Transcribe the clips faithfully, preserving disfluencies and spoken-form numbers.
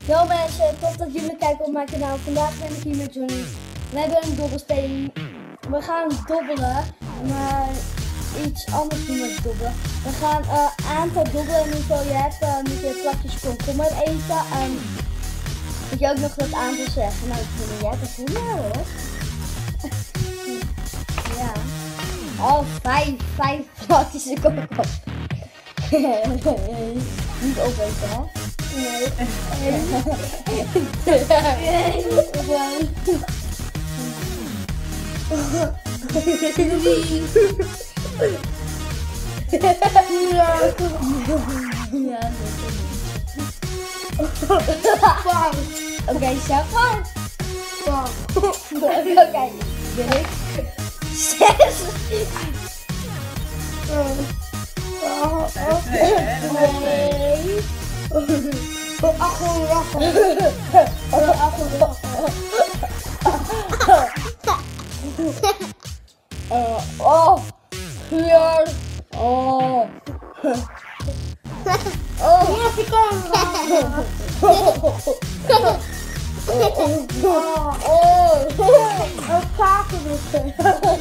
Yo mensen, tof dat jullie kijken op mijn kanaal. Vandaag ben ik hier met Johnny. We hebben een dobbelsteen. We gaan dobbelen, maar iets anders doen met dobbelen. We gaan een uh, aantal dobbelen en hoeveel je hebt, uh, moet je plakjes komkommer eten. En moet je ook nog dat aantal zeggen. Nou, Johnny, jij begint maar hoor. Ja. Oh, vijf, vijf plakjes komkommer. Niet opeten, hè? Nee. Oké, zeg maar. Oké, ben ik. Zes. Nee. Oh, achel, achel. Oh, achel, achel. Oh, vier. Oh. Oh. Ja, ik kan. Oh. Oh, kaken dus.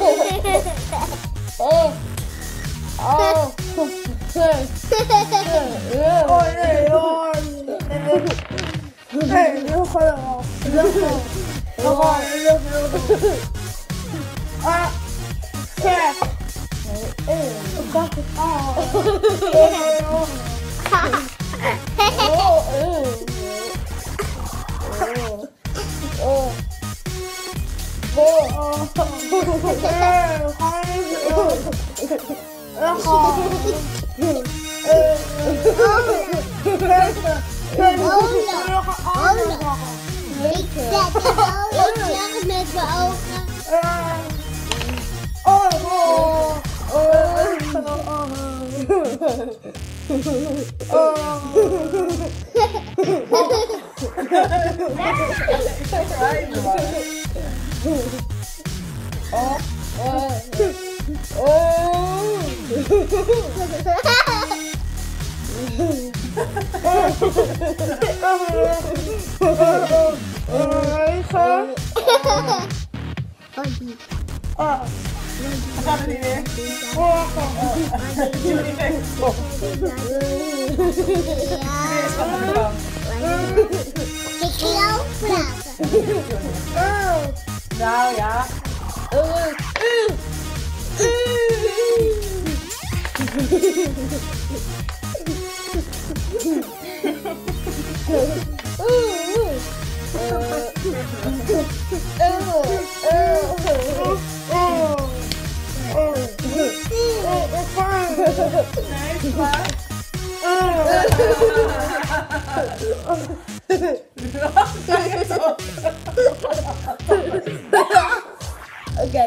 Oh. Oh. Oh nee, oh nee. Nee, heel goed. Heel goed. Oh, heel goed. Ah, zes. Ik kan het al. Oh, oh. Ik zet het al lang met mijn ogen. Oh, oh, Oh, we gaan er niet meer. Oh, jullie weg. Oh. Ik ga ook praten. Nou ja. Nee, maar. Oké.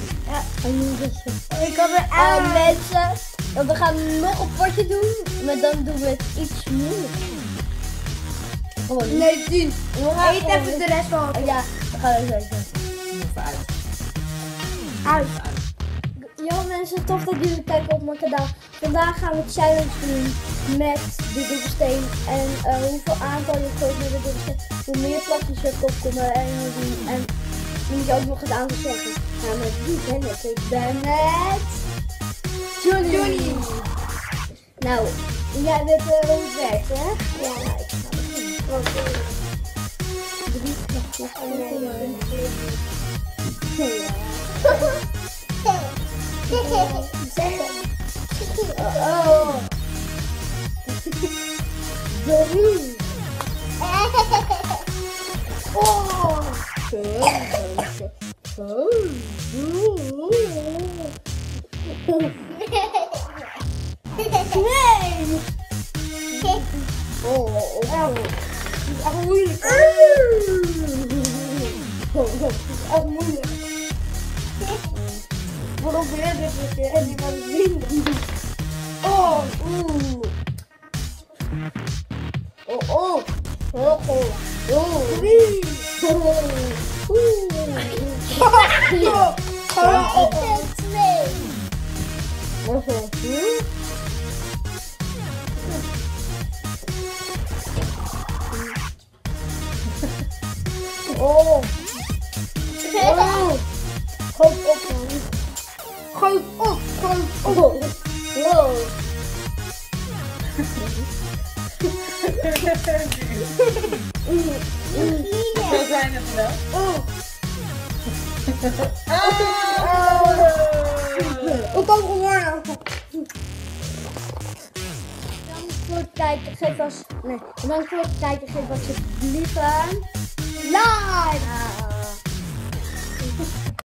Ik had er aan mensen. Want we gaan nog een potje doen, maar dan doen we het iets moeilijker. Gewoon. Nee, tien. Eet even de rest van. Ja, we gaan even eten. Even uit. Uit. Ja mensen, tof dat jullie kijken op mijn kanaal. Vandaag gaan we een challenge doen met de dobbelsteen. En uh, hoeveel aantal je gooit met de dobbelsteen, hoe meer plakjes er komkommer en doen. En dan moet je ook nog het aantal zeggen. Nou, met wie ben ik? Ik ben met Johnny. Johnny. Nou, jij weet uh, hoe het werkt, hè? Ja, nou, ik ga beginnen. Drie plakjes komkommer. Ja. Zeggen. Oh. Drie. Oh. Nee. Oh, oh. Het is echt moeilijk. Het is echt moeilijk. Probeer dit een keer en die van vrienden. Oh, oeh. Oh, oh. Oh, oh. Oh. Drie. Oh, oeh. Oh, oh. Twee. Oh, oh. Oh. Oh. Gooi het op, man. Gooi het op, gooi het op. Wow. Zo zijn het wel. Oh. Oh. Hoe kan ik geworden? Bedankt voor het kijken. Geef ons... Nee. Bedankt voor het kijken. Geef alsjeblieft een like.